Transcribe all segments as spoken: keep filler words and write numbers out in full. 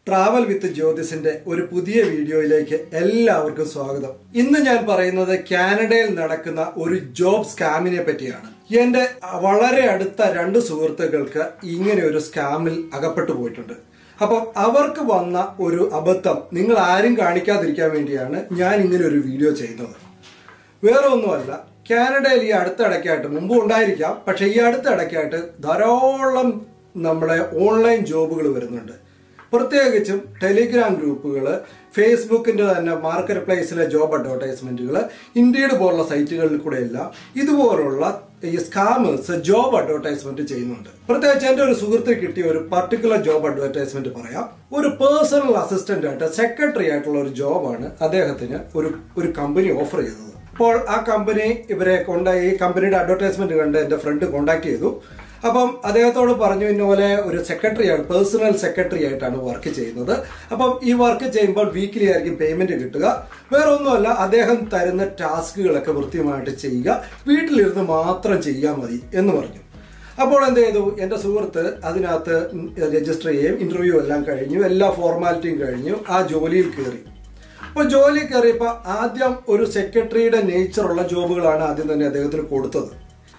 Travel with ജ്യോതിസിന്റെ ഒരു പുതിയ വീഡിയോയിലേക്ക് എല്ലാവർക്കും സ്വാഗതം. ഇന്ന് ഞാൻ പറയുന്നത് കാനഡയിൽ നടക്കുന്ന ഒരു ജോബ് സ്കാമിനെ പറ്റിയാണ്. എന്റെ വളരെ അടുത്ത രണ്ട് സുഹൃത്തുക്കൾക്ക് ഇങ്ങനെ ഒരു സ്കാമിൽ അകപ്പെട്ടു പോയിട്ടുണ്ട്. അപ്പം അവർക്ക് വന്ന ഒരു അബദ്ധം നിങ്ങൾ ആരും കാണിക്കാതിരിക്കാൻ വേണ്ടിയാണ് ഞാൻ ഇങ്ങനെ ഒരു വീഡിയോ ചെയ്യുന്നത്. വേറെ ഒന്നുമല്ല, കാനഡയിൽ ഈ അടുത്തിടയ്ക്കായിട്ട് മുമ്പ് ഉണ്ടായിരിക്കാം, പക്ഷെ ഈ അടുത്തിടയ്ക്കായിട്ട് ധാരാളം നമ്മുടെ ഓൺലൈൻ ജോബുകൾ വരുന്നുണ്ട്. പ്രത്യേകിച്ചും ടെലിഗ്രാം ഗ്രൂപ്പുകൾ, ഫേസ്ബുക്കിന്റെ തന്നെ മാർക്കറ്റ് പ്ലേസിലെ ജോബ് അഡ്വർടൈസ്മെന്റുകൾ, ഇൻഡീഡ് പോലുള്ള സൈറ്റുകളിൽ കൂടെ എല്ലാം ഇതുപോലുള്ള ഈ സ്കാമേഴ്സ് ജോബ് അഡ്വർടൈസ്മെന്റ് ചെയ്യുന്നുണ്ട്. പ്രത്യേകിച്ച് എന്റെ ഒരു സുഹൃത്തിന് കിട്ടിയ ഒരു പർട്ടിക്കുലർ ജോബ് അഡ്വർടൈസ്മെന്റ് പറയാം. ഒരു പേഴ്സണൽ അസിസ്റ്റന്റ് ആയിട്ട് സെക്രട്ടറി ആയിട്ടുള്ള ഒരു ജോബാണ് അദ്ദേഹത്തിന് ഒരു ഒരു കമ്പനി ഓഫർ ചെയ്തത്. അപ്പോൾ ആ കമ്പനി ഇവരെ കൊണ്ട് ഈ കമ്പനിയുടെ അഡ്വർടൈസ്മെന്റ് കണ്ട് എന്റെ ഫ്രണ്ട് കോൺടാക്ട് ചെയ്തു. അപ്പം അദ്ദേഹത്തോട് പറഞ്ഞു, ഇന്നപോലെ ഒരു സെക്രട്ടറി ആണ്, പേഴ്സണൽ സെക്രട്ടറി ആയിട്ടാണ് വർക്ക് ചെയ്യുന്നത്. അപ്പം ഈ വർക്ക് ചെയ്യുമ്പോൾ വീക്കിലി ആയിരിക്കും പേയ്മെന്റ് കിട്ടുക. വേറെ ഒന്നുമല്ല, അദ്ദേഹം തരുന്ന ടാസ്കുകളൊക്കെ കൃത്യമായിട്ട് ചെയ്യുക, വീട്ടിലിരുന്ന് മാത്രം ചെയ്യാൻ മതി എന്ന് പറഞ്ഞു. അപ്പോൾ എന്ത് ചെയ്തു, എന്റെ സുഹൃത്ത് അതിനകത്ത് രജിസ്റ്റർ ചെയ്യുകയും ഇന്റർവ്യൂ എല്ലാം കഴിഞ്ഞു, എല്ലാ ഫോർമാലിറ്റിയും കഴിഞ്ഞു, ആ ജോലിയിൽ കയറി. അപ്പോൾ ജോലി കയറിയപ്പോൾ ആദ്യം ഒരു സെക്രട്ടറിയുടെ നേച്ചറുള്ള ജോബുകളാണ് ആദ്യം തന്നെ അദ്ദേഹത്തിന് കൊടുത്തത്.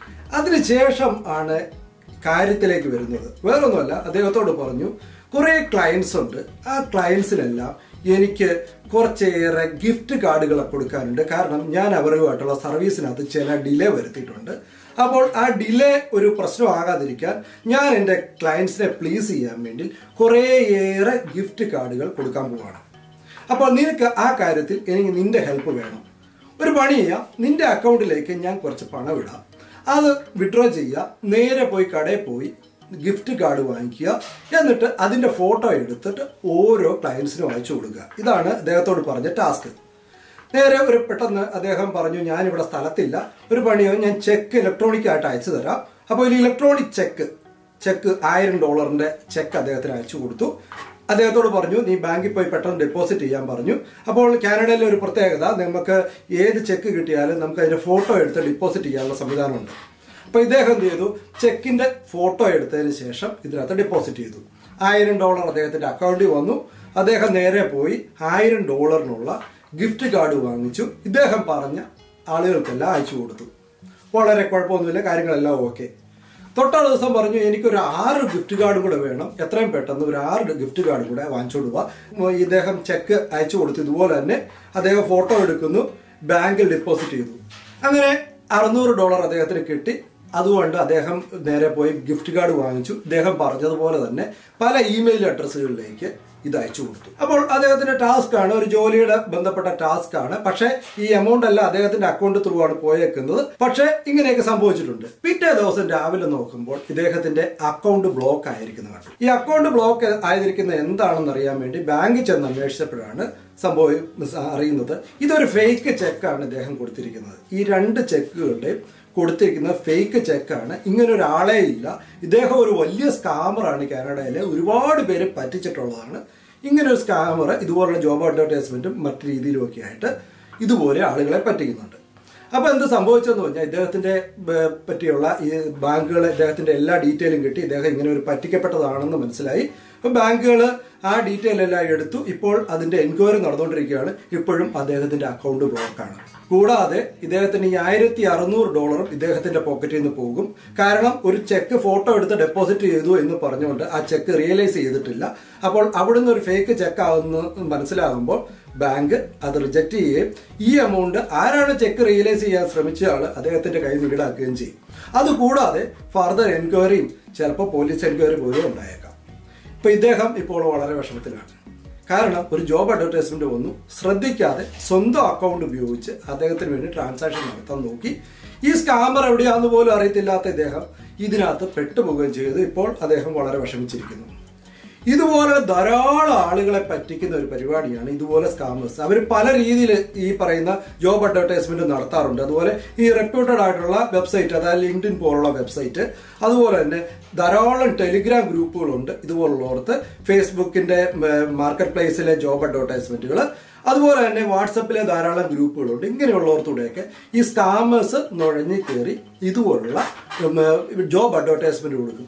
അതിനുശേഷം ആണ് കാര്യത്തിലേക്ക് വരുന്നത്. വേറൊന്നുമല്ല, അദ്ദേഹത്തോട് പറഞ്ഞു, കുറെ ക്ലയൻസ് ഉണ്ട്, ആ ക്ലയൻസിനെല്ലാം എനിക്ക് കുറച്ചേറെ ഗിഫ്റ്റ് കാർഡുകൾ കൊടുക്കാനുണ്ട്. കാരണം ഞാൻ അവരുമായിട്ടുള്ള സർവീസിനകത്ത് ചില ഡിലേ വരുത്തിയിട്ടുണ്ട്. അപ്പോൾ ആ ഡിലേ ഒരു പ്രശ്നമാകാതിരിക്കാൻ ഞാൻ എൻ്റെ ക്ലയൻസിനെ പ്ലീസ് ചെയ്യാൻ വേണ്ടി കുറേയേറെ ഗിഫ്റ്റ് കാർഡുകൾ കൊടുക്കാൻ പോവാണ്. അപ്പോൾ നിനക്ക് ആ കാര്യത്തിൽ എനിക്ക് നിന്റെ ഹെൽപ്പ് വേണം. ഒരു പണി ചെയ്യാം, നിന്റെ അക്കൗണ്ടിലേക്ക് ഞാൻ കുറച്ച് പണം ഇടാം, അത് വിഡ്രോ ചെയ്യുക, നേരെ പോയി കടയിൽ പോയി ഗിഫ്റ്റ് കാർഡ് വാങ്ങിക്കുക, എന്നിട്ട് അതിന്റെ ഫോട്ടോ എടുത്തിട്ട് ഓരോ ക്ലയൻസിനും അയച്ചു കൊടുക്കുക. ഇതാണ് അദ്ദേഹത്തോട് പറഞ്ഞ ടാസ്ക്. നേരെ ഒരു പെട്ടെന്ന് അദ്ദേഹം പറഞ്ഞു, ഞാനിവിടെ സ്ഥലത്തില്ല, ഒരു പണിയോ, ഞാൻ ചെക്ക് ഇലക്ട്രോണിക് ആയിട്ട് അയച്ചു തരാം. അപ്പോൾ ഒരു ഇലക്ട്രോണിക് ചെക്ക് ചെക്ക് ആയിരം ഡോളറിന്റെ ചെക്ക് അദ്ദേഹത്തിന് അയച്ചു കൊടുത്തു. അദ്ദേഹത്തോട് പറഞ്ഞു, നീ ബാങ്കിൽ പോയി പെട്ടെന്ന് ഡെപ്പോസിറ്റ് ചെയ്യാൻ പറഞ്ഞു. അപ്പോൾ കാനഡയിലെ ഒരു പ്രത്യേകത, നമുക്ക് ഏത് ചെക്ക് കിട്ടിയാലും നമുക്ക് അതിന്റെ ഫോട്ടോ എടുത്ത് ഡെപ്പോസിറ്റ് ചെയ്യാനുള്ള സംവിധാനമുണ്ട്. അപ്പോൾ ഇദ്ദേഹം എന്ത് ചെയ്തു, ചെക്കിന്റെ ഫോട്ടോ എടുത്തതിന് ശേഷം ഇതിനകത്ത് ഡെപ്പോസിറ്റ് ചെയ്തു. ആയിരം ഡോളർ അദ്ദേഹത്തിന്റെ അക്കൗണ്ടിൽ വന്നു. അദ്ദേഹം നേരെ പോയി ആയിരം ഡോളറിനുള്ള ഗിഫ്റ്റ് കാർഡ് വാങ്ങിച്ചു. ഇദ്ദേഹം പറഞ്ഞ ആളുകൾക്കെല്ലാം അയച്ചു കൊടുത്തു. വളരെ കുഴപ്പമൊന്നുമില്ല, കാര്യങ്ങളെല്ലാം ഓക്കെ. തൊട്ടാ ദിവസം പറഞ്ഞു, എനിക്കൊരു ആറ് ഗിഫ്റ്റ് കാർഡും കൂടെ വേണം, എത്രയും പെട്ടെന്ന് ഒരു ആറ് ഗിഫ്റ്റ് കാർഡും കൂടെ വാങ്ങിച്ചു കൊടുക്കുക. ഇദ്ദേഹം ചെക്ക് അയച്ചു കൊടുത്തു. ഇതുപോലെ തന്നെ അദ്ദേഹം ഫോട്ടോ എടുക്കുന്നു, ബാങ്കിൽ ഡെപ്പോസിറ്റ് ചെയ്തു. അങ്ങനെ അറുന്നൂറ് ഡോളർ അദ്ദേഹത്തിന് കിട്ടി. അതുകൊണ്ട് അദ്ദേഹം നേരെ പോയി ഗിഫ്റ്റ് കാർഡ് വാങ്ങിച്ചു. ഇദ്ദേഹം പറഞ്ഞതുപോലെ തന്നെ പല ഇമെയിൽ അഡ്രസ്സുകളിലേക്ക് ഇത് അയച്ചു കൊടുത്തു. അപ്പോൾ അദ്ദേഹത്തിന്റെ ടാസ്ക് ആണ്, ഒരു ജോലിയുടെ ബന്ധപ്പെട്ട ടാസ്ക് ആണ്. പക്ഷേ ഈ എമൗണ്ട് എല്ലാം അദ്ദേഹത്തിന്റെ അക്കൗണ്ട് ത്രൂ ആണ് പോയേക്കുന്നത്. പക്ഷേ ഇങ്ങനെയൊക്കെ സംഭവിച്ചിട്ടുണ്ട്. പിറ്റേ ദിവസം രാവിലെ നോക്കുമ്പോൾ ഇദ്ദേഹത്തിന്റെ അക്കൗണ്ട് ബ്ലോക്ക് ആയിരിക്കുന്നു കണ്ടു. ഈ അക്കൗണ്ട് ബ്ലോക്ക് ആയിരിക്കുന്നത് എന്താണെന്ന് അറിയാൻ വേണ്ടി ബാങ്കിൽ ചെന്ന് അന്വേഷിച്ചപ്പോഴാണ് സംഭവം അറിയുന്നത്. ഇതൊരു ഫേക്ക് ചെക്കാണ് ഇദ്ദേഹം കൊടുത്തിരിക്കുന്നത്. ഈ രണ്ട് ചെക്കുകളുടെയും കൊടുത്തിരിക്കുന്ന ഫേക്ക് ചെക്കാണ്. ഇങ്ങനെ ഒരാളെ ഇല്ല. ഇദ്ദേഹം ഒരു വലിയ സ്കാമറാണ്. കാനഡയിലെ ഒരുപാട് പേര് പറ്റിച്ചിട്ടുള്ളതാണ്. ഇങ്ങനെ ഒരു സ്കാമർ ഇതുപോലുള്ള ജോബ് അഡ്വർടൈസ്മെന്റും മറ്റു രീതിയിലും ഒക്കെ ആയിട്ട് ഇതുപോലെ ആളുകളെ പറ്റിക്കുന്നുണ്ട്. അപ്പൊ എന്ത് സംഭവിച്ചെന്ന് പറഞ്ഞാൽ, ഇദ്ദേഹത്തിന്റെ പറ്റിയുള്ള ഈ ബാങ്കുകൾ ഇദ്ദേഹത്തിന്റെ എല്ലാ ഡീറ്റെയിലും കിട്ടി. ഇദ്ദേഹം ഇങ്ങനെ ഒരു പറ്റിക്കപ്പെട്ടതാണെന്ന് മനസ്സിലായി. അപ്പൊ ബാങ്കുകൾ ആ ഡീറ്റെയിൽ എല്ലാം എടുത്തു. ഇപ്പോൾ അതിന്റെ എൻക്വയറി നടന്നുകൊണ്ടിരിക്കുകയാണ്. ഇപ്പോഴും അദ്ദേഹത്തിന്റെ അക്കൗണ്ട് ബ്ലോക്കാണ്. കൂടാതെ ഇദ്ദേഹത്തിന് ഈ ആയിരത്തി അറുന്നൂറ് ഡോളറും ഇദ്ദേഹത്തിന്റെ പോക്കറ്റിൽ നിന്ന് പോകും. കാരണം ഒരു ചെക്ക് ഫോട്ടോ എടുത്ത് ഡെപ്പോസിറ്റ് ചെയ്തു എന്ന് പറഞ്ഞുകൊണ്ട് ആ ചെക്ക് റിയലൈസ് ചെയ്തിട്ടില്ല. അപ്പോൾ അവിടുന്ന് ഒരു ഫേക്ക് ചെക്ക് ആവുന്ന മനസ്സിലാകുമ്പോൾ ബാങ്ക് അത് റിജക്ട് ചെയ്യുകയും ഈ എമൗണ്ട് ആരാണ് ചെക്ക് റിയലൈസ് ചെയ്യാൻ ശ്രമിച്ച ആള് അദ്ദേഹത്തിന്റെ കയ്യിൽ നിന്ന് ഈടാക്കുകയും ചെയ്യും. അതുകൂടാതെ ഫർദർ എൻക്വയറിയും ചിലപ്പോൾ പോലീസ് എൻക്വയറി പോലും ഉണ്ടായേക്കാം. ഇപ്പൊ ഇദ്ദേഹം ഇപ്പോൾ വളരെ വിഷമത്തിലാണ്. കാരണം ഒരു ജോബ് അഡ്വർടൈസ്മെന്റ് വന്നു, ശ്രദ്ധിക്കാതെ സ്വന്തം അക്കൗണ്ട് ഉപയോഗിച്ച് അദ്ദേഹത്തിന് വേണ്ടി ട്രാൻസാക്ഷൻ നടത്താൻ നോക്കി. ഈ സ്കാമർ എവിടെയാണെന്ന് പോലും അറിയത്തില്ലാത്ത ഇദ്ദേഹം ഇതിനകത്ത് പെട്ടുപോവുകയും ചെയ്തു. ഇപ്പോൾ അദ്ദേഹം വളരെ വിഷമിച്ചിരിക്കുന്നു. ഇതുപോലെ ധാരാളം ആളുകളെ പറ്റിക്കുന്ന ഒരു പരിപാടിയാണ് ഇതുപോലെ സ്കാമേഴ്സ്. അവർ പല രീതിയിൽ ഈ പറയുന്ന ജോബ് അഡ്വർടൈസ്മെന്റ് നടത്താറുണ്ട്. അതുപോലെ ഈ റെപ്യൂട്ടഡ് ആയിട്ടുള്ള വെബ്സൈറ്റ്, അതായത് ലിങ്ക്ഡിൻ പോലുള്ള വെബ്സൈറ്റ്, അതുപോലെ തന്നെ ധാരാളം ടെലിഗ്രാം ഗ്രൂപ്പുകളുണ്ട് ഇതുപോലുള്ളവർക്ക്. ഫേസ്ബുക്കിന്റെ മാർക്കറ്റ് പ്ലേസിലെ ജോബ് അഡ്വർടൈസ്മെന്റുകൾ, അതുപോലെ തന്നെ വാട്സപ്പിലെ ധാരാളം ഗ്രൂപ്പുകളുണ്ട്. ഇങ്ങനെയുള്ളവർക്കൂടെയൊക്കെ ഈ സ്കാമേഴ്സ് നുഴഞ്ഞു കയറി ഇതുപോലുള്ള ജോബ് അഡ്വർടൈസ്മെന്റ് കൊടുക്കും.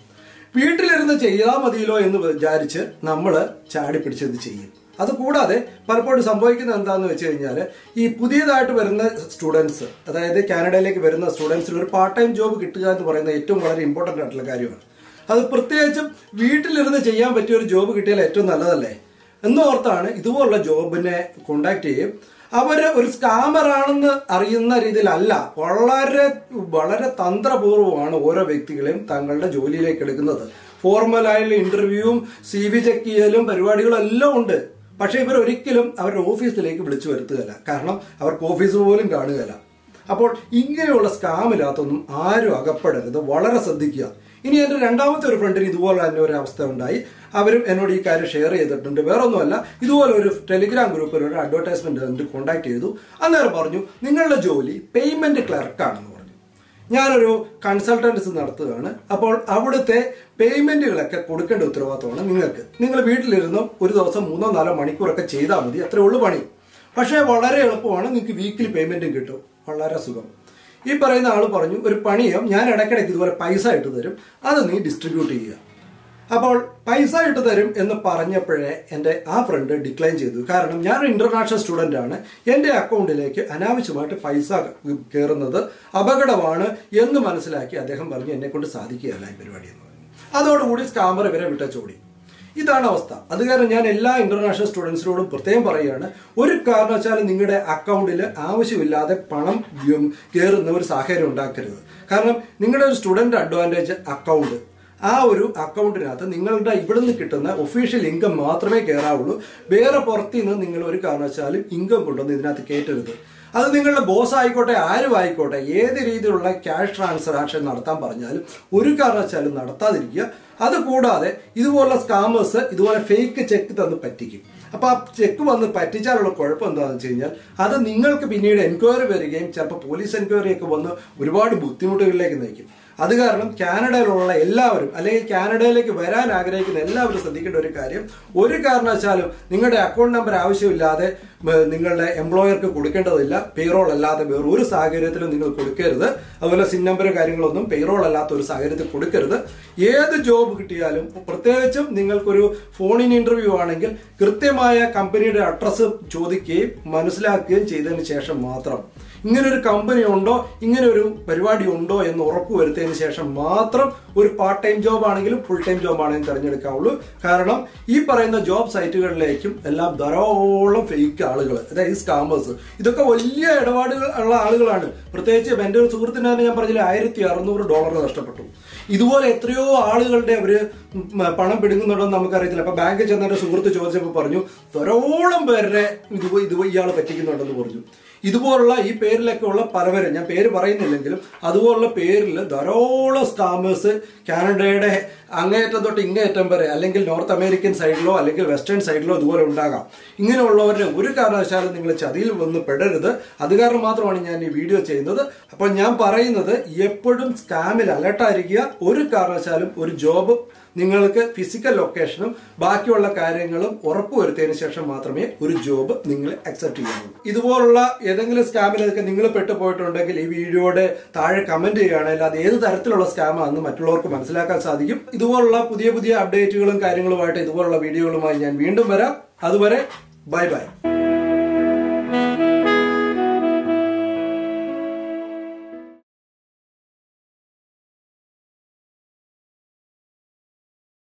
വീട്ടിലിരുന്ന് ചെയ്താൽ മതിയല്ലോ എന്ന് വിചാരിച്ച് നമ്മൾ ചാടി പിടിച്ചത് ചെയ്യും. അതുകൂടാതെ പലപ്പോഴും സംഭവിക്കുന്നത് എന്താണെന്ന് വെച്ച് കഴിഞ്ഞാൽ ഈ പുതിയതായിട്ട് വരുന്ന സ്റ്റുഡൻസ്, അതായത് കാനഡയിലേക്ക് വരുന്ന സ്റ്റുഡൻസിന് ഒരു പാർട്ട് ടൈം ജോബ് കിട്ടുക എന്ന് പറയുന്നത് ഏറ്റവും വളരെ ഇമ്പോർട്ടൻ്റ് ആയിട്ടുള്ള കാര്യമാണ്. അത് പ്രത്യേകിച്ചും വീട്ടിലിരുന്ന് ചെയ്യാൻ പറ്റിയ ഒരു ജോബ് കിട്ടിയാൽ ഏറ്റവും നല്ലതല്ലേ എന്നോർത്താണ് ഇതുപോലുള്ള ജോബിനെ കോണ്ടാക്ട് ചെയ്യും. അവർ ഒരു സ്കാമറാണെന്ന് അറിയുന്ന രീതിയിലല്ല, വളരെ വളരെ തന്ത്രപൂർവ്വമാണ് ഓരോ വ്യക്തികളെയും തങ്ങളുടെ ജോലിയിലേക്ക് എടുക്കുന്നത്. ഫോർമലായുള്ള ഇന്റർവ്യൂവും സി വി ചെക്ക് ചെയ്യലും പരിപാടികളും എല്ലാം ഉണ്ട്. പക്ഷെ ഇവർ ഒരിക്കലും അവരുടെ ഓഫീസിലേക്ക് വിളിച്ചു വരുത്തുകയല്ല, കാരണം അവർക്ക് ഓഫീസ് പോലും കാണുകയില്ല. അപ്പോൾ ഇങ്ങനെയുള്ള സ്കാമില്ലാത്തൊന്നും ആരും അകപ്പെടരുത്, വളരെ ശ്രദ്ധിക്കുക. ഇനി എൻ്റെ രണ്ടാമത്തെ ഒരു ഫ്രണ്ടിന് ഇതുപോലെ തന്നെ ഒരു അവസ്ഥ ഉണ്ടായി. അവരും എന്നോട് ഈ കാര്യം ഷെയർ ചെയ്തിട്ടുണ്ട്. വേറെ ഒന്നുമല്ല, ഇതുപോലെ ഒരു ടെലിഗ്രാം ഗ്രൂപ്പിൽ ഒരു അഡ്വർടൈസ്മെന്റ് കണ്ട് കോൺടാക്ട് ചെയ്തു. അന്നേരം പറഞ്ഞു നിങ്ങളുടെ ജോലി പേയ്മെന്റ് ക്ലർക്കാണെന്ന് പറഞ്ഞു. ഞാനൊരു കൺസൾട്ടൻസി നടത്തുകയാണ്. അപ്പോൾ അവിടുത്തെ പേയ്മെന്റുകളൊക്കെ കൊടുക്കേണ്ട ഉത്തരവാദിത്തമാണ് നിങ്ങൾക്ക്. നിങ്ങൾ വീട്ടിലിരുന്നും ഒരു ദിവസം മൂന്നോ നാലോ മണിക്കൂറൊക്കെ ചെയ്താൽ മതി, അത്രേ ഉള്ളൂ പണി. പക്ഷേ വളരെ എളുപ്പമാണ്, നിങ്ങൾക്ക് വീക്കിലി പേയ്മെന്റും കിട്ടും, വളരെ സുഖം. ഈ പറയുന്ന ആൾ പറഞ്ഞു ഒരു പണിയും ഞാൻ ഇടയ്ക്കിടയ്ക്ക് ഇതുപോലെ പൈസ ഇട്ട് തരും, അത് നീ ഡിസ്ട്രിബ്യൂട്ട് ചെയ്യുക. അപ്പോൾ പൈസ ഇട്ട് തരും എന്ന് പറഞ്ഞപ്പോഴേ എൻ്റെ ആ ഫ്രണ്ട് ഡിക്ലൈൻ ചെയ്തു. കാരണം ഞാനൊരു ഇന്റർനാഷണൽ സ്റ്റുഡൻ്റ് ആണ്, എൻ്റെ അക്കൗണ്ടിലേക്ക് അനാവശ്യമായിട്ട് പൈസ കയറുന്നത് അപകടമാണ് എന്ന് മനസ്സിലാക്കി അദ്ദേഹം പറഞ്ഞു എന്നെ കൊണ്ട് സാധിക്കുകയല്ല ഈ പരിപാടി എന്ന് പറഞ്ഞു. അതോടുകൂടി സ്കാമർ ഇവരെ വിട്ടച്ചോടി. ഇതാണ് അവസ്ഥ. അത് കാരണം ഞാൻ എല്ലാ ഇന്റർനാഷണൽ സ്റ്റുഡൻസിനോടും പ്രത്യേകം പറയുകയാണ്, ഒരു കാരണവശാലും നിങ്ങളുടെ അക്കൗണ്ടിൽ ആവശ്യമില്ലാതെ പണം കയറുന്ന ഒരു സാഹചര്യം ഉണ്ടാക്കരുത്. കാരണം നിങ്ങളുടെ ഒരു സ്റ്റുഡന്റ് അഡ്വാൻറ്റേജ് അക്കൗണ്ട്, ആ ഒരു അക്കൗണ്ടിനകത്ത് നിങ്ങളുടെ ഇവിടുന്ന് കിട്ടുന്ന ഒഫീഷ്യൽ ഇൻകം മാത്രമേ കയറാവുള്ളൂ. വേറെ പുറത്തു നിന്ന് നിങ്ങൾ ഒരു കാരണവശാലും ഇൻകം കൊണ്ടുവന്ന് ഇതിനകത്ത് കയറ്റരുത്. അത് നിങ്ങളുടെ ബോസ് ആയിക്കോട്ടെ ആരും ആയിക്കോട്ടെ ഏത് രീതിയിലുള്ള ക്യാഷ് ട്രാൻസാക്ഷൻ നടത്താൻ പറഞ്ഞാലും ഒരു കാരണവശാലും നടത്താതിരിക്കുക. അതുകൂടാതെ ഇതുപോലുള്ള സ്കാമേഴ്സ് ഇതുപോലെ ഫേക്ക് ചെക്ക് തന്ന് പറ്റിക്കും. അപ്പൊ ആ ചെക്ക് വന്ന് പറ്റിച്ചാലുള്ള കുഴപ്പം എന്താണെന്ന് വെച്ച് കഴിഞ്ഞാൽ അത് നിങ്ങൾക്ക് പിന്നീട് എൻക്വയറി വരികയും ചിലപ്പോൾ പോലീസ് എൻക്വയറി ഒക്കെ വന്ന് ഒരുപാട് ബുദ്ധിമുട്ടുകളിലേക്ക് നയിക്കും. അത് കാരണം കാനഡയിലുള്ള എല്ലാവരും അല്ലെങ്കിൽ കാനഡയിലേക്ക് വരാൻ ആഗ്രഹിക്കുന്ന എല്ലാവരും ശ്രദ്ധിക്കേണ്ട ഒരു കാര്യം, ഒരു കാരണവശാലും നിങ്ങളുടെ അക്കൗണ്ട് നമ്പർ ആവശ്യമില്ലാതെ നിങ്ങളുടെ എംപ്ലോയർക്ക് കൊടുക്കേണ്ടതില്ല. പേറോൾ അല്ലാതെ വേറെ ഒരു സാഹചര്യത്തിലും നിങ്ങൾ കൊടുക്കരുത്. അതുപോലെ സിൻ നമ്പർ കാര്യങ്ങളൊന്നും പേറോൾ അല്ലാത്ത ഒരു സാഹചര്യത്തിൽ കൊടുക്കരുത്. ഏത് ജോബ് കിട്ടിയാലും പ്രത്യേകിച്ചും നിങ്ങൾക്കൊരു ഫോണിൻ ഇന്റർവ്യൂ ആണെങ്കിൽ കൃത്യമായ കമ്പനിയുടെ അഡ്രസ്സ് ചോദിക്കുകയും മനസ്സിലാക്കുകയും ചെയ്തതിന് ശേഷം മാത്രം, ഇങ്ങനൊരു കമ്പനി ഉണ്ടോ ഇങ്ങനെ ഒരു പരിപാടി ഉണ്ടോ എന്ന് ഉറപ്പ് വരുത്തിയതിനു ശേഷം മാത്രം ഒരു പാർട്ട് ടൈം ജോബ് ആണെങ്കിലും ഫുൾ ടൈം ജോബ് ആണെങ്കിലും തിരഞ്ഞെടുക്കാവുള്ളൂ. കാരണം ഈ പറയുന്ന ജോബ് സൈറ്റുകളിലേക്കും എല്ലാം ധാരാളം ഫേക്ക് ആളുകൾ, അതായത് സ്കാമേഴ്സ്, ഇതൊക്കെ വലിയ ഇടപാടുകൾ ഉള്ള ആളുകളാണ്. പ്രത്യേകിച്ച് എൻ്റെ ഒരു സുഹൃത്തിന് തന്നെ ഞാൻ പറഞ്ഞില്ല ആയിരത്തി അറുന്നൂറ് ഡോളർ നഷ്ടപ്പെട്ടു. ഇതുപോലെ എത്രയോ ആളുകളുടെ അവര് പണം പിടുങ്ങുന്നുണ്ടോ എന്ന് നമുക്കറിയത്തില്ല. അപ്പൊ ബാങ്കിൽ ചെന്ന സുഹൃത്ത് ചോദിച്ചപ്പോൾ പറഞ്ഞു ധാരാളം പേരുടെ ഇത് ഇത് ഇയാൾ പറ്റിക്കുന്നുണ്ടെന്ന് പറഞ്ഞു. ഇതുപോലുള്ള ഈ പേരിലൊക്കെ ഉള്ള പലവരും, ഞാൻ പേര് പറയുന്നില്ലെങ്കിലും അതുപോലുള്ള പേരിൽ ധാരാളം സ്കാമേഴ്സ് കാനഡയുടെ അങ്ങേയറ്റം തൊട്ട് ഇങ്ങേയറ്റം വരെ അല്ലെങ്കിൽ നോർത്ത് അമേരിക്കൻ സൈഡിലോ അല്ലെങ്കിൽ വെസ്റ്റേൺ സൈഡിലോ ഇതുപോലെ ഉണ്ടാകാം. ഇങ്ങനെയുള്ളവരുടെ ഒരു കാരണവശാലും നിങ്ങൾ ചതിയിൽ വന്ന് പെടരുത്. അത് കാരണം മാത്രമാണ് ഞാൻ ഈ വീഡിയോ ചെയ്യുന്നത്. അപ്പോൾ ഞാൻ പറയുന്നത് എപ്പോഴും സ്കാമിൽ അലർട്ടായിരിക്കുക. ഒരു കാരണവശാലും ഒരു ജോബ് നിങ്ങൾക്ക് ഫിസിക്കൽ ലൊക്കേഷനും ബാക്കിയുള്ള കാര്യങ്ങളും ഉറപ്പുവരുത്തിയതിനു ശേഷം മാത്രമേ ഒരു ജോബ് നിങ്ങൾ അക്സെപ്റ്റ് ചെയ്യാവൂ. ഇതുപോലുള്ള ഏതെങ്കിലും സ്കാമിലൊക്കെ നിങ്ങൾ പെട്ടുപോയിട്ടുണ്ടെങ്കിൽ ഈ വീഡിയോയുടെ താഴെ കമന്റ് ചെയ്യുകയാണെങ്കിൽ അത് ഏത് തരത്തിലുള്ള സ്കാമാണെന്ന് മറ്റുള്ളവർക്ക് മനസ്സിലാക്കാൻ സാധിക്കും. ഇതുപോലുള്ള പുതിയ പുതിയ അപ്ഡേറ്റുകളും കാര്യങ്ങളുമായിട്ട് ഇതുപോലുള്ള വീഡിയോകളുമായി ഞാൻ വീണ്ടും വരാം. അതുവരെ ബൈ ബൈ.